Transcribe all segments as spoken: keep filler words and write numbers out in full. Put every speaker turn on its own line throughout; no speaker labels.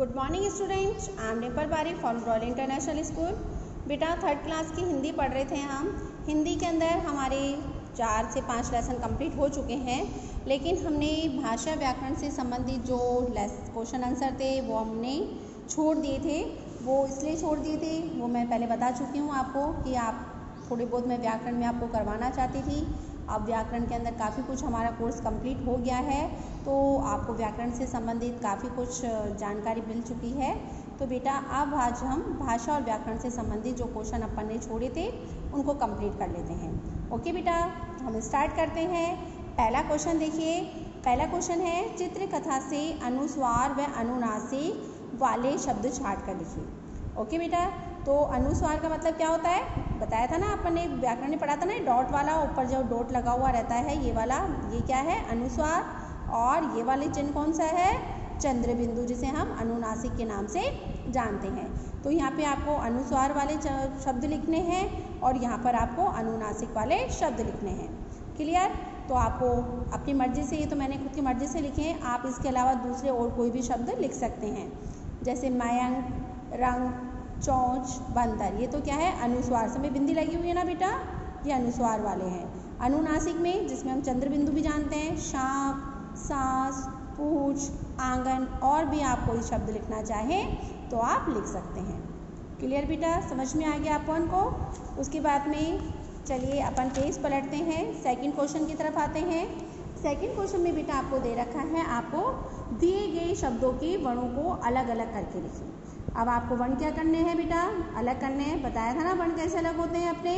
Good morning students, I am Dimple Bari from Royal International School. बेटा third class की हिंदी पढ़ रहे थे हम। हिंदी के अंदर हमारे चार से पाँच लेसन कंप्लीट हो चुके हैं, लेकिन हमने भाषा व्याकरण से संबंधित जो क्वेश्चन आंसर थे वो हमने छोड़ दिए थे। वो इसलिए छोड़ दिए थे, वो मैं पहले बता चुकी हूँ आपको कि आप थोड़ी बहुत मैं व्याकरण में आपको करवाना चाहती थी। अब व्याकरण के अंदर काफ़ी कुछ हमारा कोर्स कंप्लीट हो गया है, तो आपको व्याकरण से संबंधित काफ़ी कुछ जानकारी मिल चुकी है। तो बेटा अब आज हम भाषा और व्याकरण से संबंधित जो क्वेश्चन अपन ने छोड़े थे उनको कंप्लीट कर लेते हैं। ओके बेटा, हम स्टार्ट करते हैं। पहला क्वेश्चन देखिए। पहला क्वेश्चन है, चित्रकथा से अनुस्वार व अनुनासिक वाले शब्द छाट कर लिखिए। ओके बेटा, तो अनुस्वार का मतलब क्या होता है बताया था ना अपन ने, व्याकरण में पढ़ा था ना, डॉट वाला ऊपर जो डॉट लगा हुआ रहता है ये वाला, ये क्या है अनुस्वार। और ये वाले चिन्ह कौन सा है, चंद्र बिंदु, जिसे हम अनुनासिक के नाम से जानते हैं। तो यहाँ पे आपको अनुस्वार वाले शब्द लिखने हैं और यहाँ पर आपको अनुनासिक वाले शब्द लिखने हैं। क्लियर? तो आपको अपनी मर्जी से, ये तो मैंने खुद की मर्जी से लिखे हैं, आप इसके अलावा दूसरे और कोई भी शब्द लिख सकते हैं, जैसे मयंक, रंग, चौंच, बंदर। ये तो क्या है अनुस्वार, समय बिंदी लगी हुई है ना बेटा, ये अनुस्वार वाले हैं। अनुनासिक में, जिसमें हम चंद्र बिंदु भी जानते हैं, शांप, सांस, पूछ, आंगन, और भी आप कोई शब्द लिखना चाहें तो आप लिख सकते हैं। क्लियर बेटा, समझ में आ गया अपन को? उसके बाद में चलिए अपन पेज पलटते हैं, सेकंड क्वेश्चन की तरफ आते हैं। सेकंड क्वेश्चन में बेटा आपको दे रखा है, आपको दिए गए शब्दों के वर्णों को अलग अलग करके लिखिए। अब आपको वर्ण क्या करने हैं बेटा, अलग करने हैं। बताया था ना वर्ण कैसे अलग होते हैं अपने,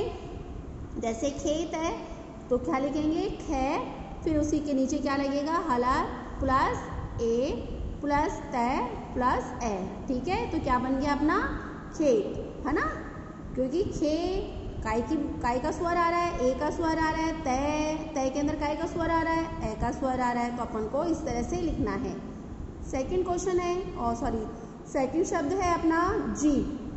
जैसे खेत है तो क्या लिखेंगे ख, फिर उसी के नीचे क्या लगेगा हला प्लस ए प्लस तय प्लस ए। ठीक है, तो क्या बन गया अपना खेत, है ना, क्योंकि खे काय की काय का स्वर आ रहा है, ए का स्वर आ रहा है, तय तय के अंदर काय का स्वर आ रहा है, ए का स्वर आ रहा है, तो अपन को इस तरह से लिखना है। सेकंड क्वेश्चन है, और सॉरी सेकंड शब्द है अपना जी।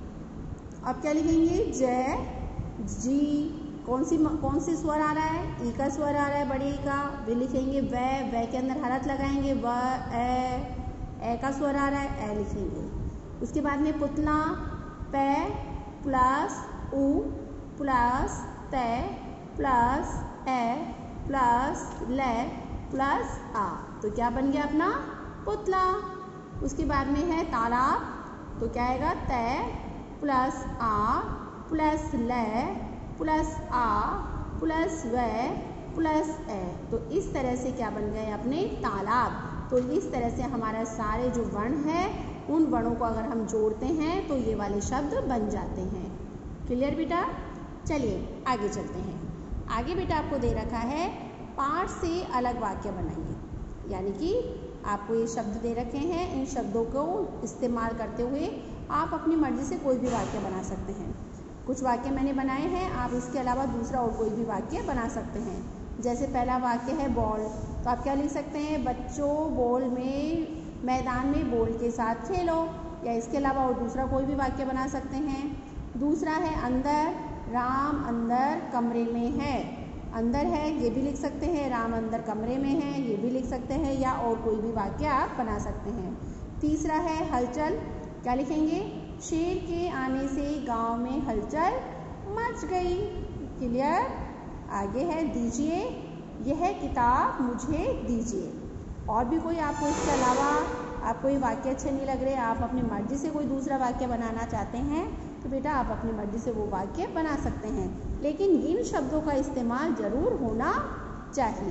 अब क्या लिखेंगे जय, जी, कौन सी कौन सी स्वर आ रहा है, ई का स्वर आ रहा है, बड़े ई का। वे लिखेंगे व, व के अंदर हरत लगाएंगे, व ए, ए का स्वर आ रहा है, ए लिखेंगे। उसके बाद में पुतला, पे प्लस उ प्लस ते प्लस ए प्लस ले प्लस आ, तो क्या बन गया अपना पुतला। उसके बाद में है तालाब, तो क्या आएगा तय प्लस आ प्लस ले प्लस आ प्लस व प्लस ए, तो इस तरह से क्या बन गए अपने तालाब। तो इस तरह से हमारा सारे जो वर्ण है उन वर्णों को अगर हम जोड़ते हैं तो ये वाले शब्द बन जाते हैं। क्लियर बेटा? चलिए आगे चलते हैं। आगे बेटा आपको दे रखा है पाठ से अलग वाक्य बनाइए, यानी कि आपको ये शब्द दे रखे हैं, इन शब्दों को इस्तेमाल करते हुए आप अपनी मर्जी से कोई भी वाक्य बना सकते हैं। कुछ वाक्य मैंने बनाए हैं, आप इसके अलावा दूसरा और कोई भी वाक्य बना सकते हैं। जैसे पहला वाक्य है बॉल, तो आप क्या लिख सकते हैं, बच्चों बॉल में मैदान में बॉल के साथ खेलो, या इसके अलावा और दूसरा कोई भी वाक्य बना सकते हैं। दूसरा है अंदर, राम अंदर कमरे में है, अंदर है ये भी लिख सकते हैं, राम अंदर कमरे में है ये भी लिख सकते हैं, या और कोई भी वाक्य आप बना सकते हैं। तीसरा है हलचल, क्या लिखेंगे, शेर के आने से गांव में हलचल मच गई। क्लियर? आगे है दीजिए, यह किताब मुझे दीजिए। और भी कोई आपको इसके अलावा आपको ये वाक्य अच्छे नहीं लग रहे, आप अपनी मर्जी से कोई दूसरा वाक्य बनाना चाहते हैं तो बेटा आप अपनी मर्जी से वो वाक्य बना सकते हैं, लेकिन इन शब्दों का इस्तेमाल जरूर होना चाहिए।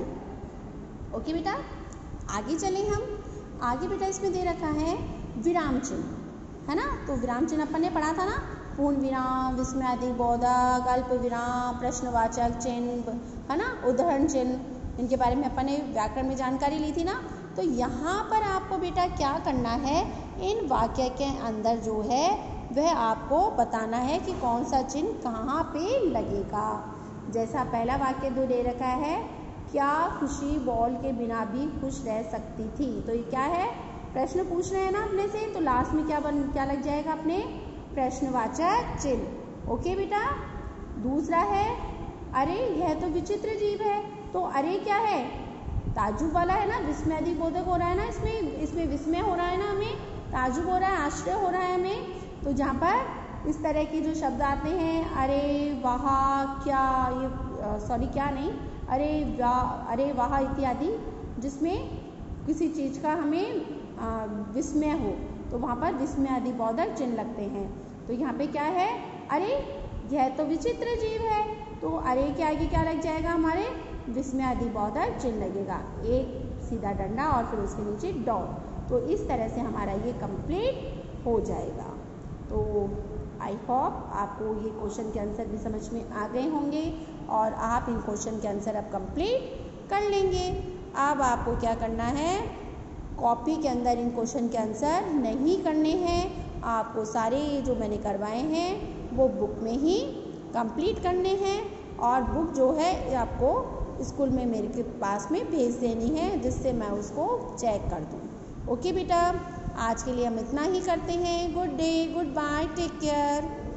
ओके बेटा, आगे चलें हम। आगे बेटा इसमें दे रखा है विराम चिन्ह, है ना, तो विराम चिन्ह अपन ने पढ़ा था ना, पूर्ण विराम, विस्मयादिक बोधक, अल्प विराम, प्रश्नवाचक चिन्ह, है ना, उदाहरण चिन्ह, इनके बारे में अपन ने व्याकरण में जानकारी ली थी ना। तो यहाँ पर आपको बेटा क्या करना है, इन वाक्य के अंदर जो है वह आपको बताना है कि कौन सा चिन्ह कहाँ पे लगेगा। जैसा पहला वाक्य जो दे रखा है, क्या खुशी बॉल के बिना भी खुश रह सकती थी, तो ये क्या है, प्रश्न पूछ रहे हैं ना अपने से, तो लास्ट में क्या बन क्या लग जाएगा अपने प्रश्नवाचक चिन्ह। ओके बेटा। दूसरा है अरे यह तो विचित्र जीव है, तो अरे क्या है, ताज्जुब वाला है ना, विस्मयादिक बोधक हो रहा है ना, इसमें इसमें विस्मय हो रहा है ना हमें, ताजुब हो रहा है, आश्चर्य हो रहा है हमें। तो जहाँ पर इस तरह के जो शब्द आते हैं, अरे वाह, क्या, ये सॉरी क्या नहीं, अरे वाह, अरे वाह इत्यादि, जिसमें किसी चीज़ का हमें विस्मय हो, तो वहाँ पर विस्मय आदि बोधक चिन्ह लगते हैं। तो यहाँ पे क्या है, अरे यह तो विचित्र जीव है, तो अरे के आगे क्या लग जाएगा, हमारे विस्मय आदि बोधक चिन्ह लगेगा, एक सीधा डंडा और फिर उसके नीचे डॉट। तो इस तरह से हमारा ये कंप्लीट हो जाएगा। तो आई होप आपको ये क्वेश्चन के आंसर भी समझ में आ गए होंगे और आप इन क्वेश्चन के आंसर अब कंप्लीट कर लेंगे। अब आपको क्या करना है, कॉपी के अंदर इन क्वेश्चन के आंसर नहीं करने हैं, आपको सारे जो मैंने करवाए हैं वो बुक में ही कंप्लीट करने हैं और बुक जो है आपको स्कूल में मेरे के पास में भेज देनी है, जिससे मैं उसको चेक कर दूँ। ओके बेटा, आज के लिए हम इतना ही करते हैं। Good day, goodbye, take care.